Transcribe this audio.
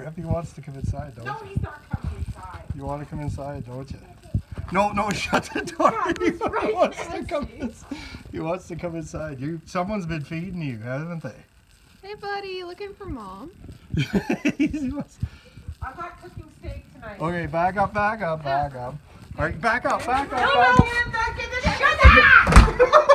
Griffy wants to come inside, don't you? No, he's not coming inside. You want to come inside, don't you? No, shut the door. He wants to come inside. Someone's been feeding you, haven't they? Hey, buddy, looking for Mom? I'm not cooking steak tonight. Okay, back up. All right, back up. No, back in the shut up!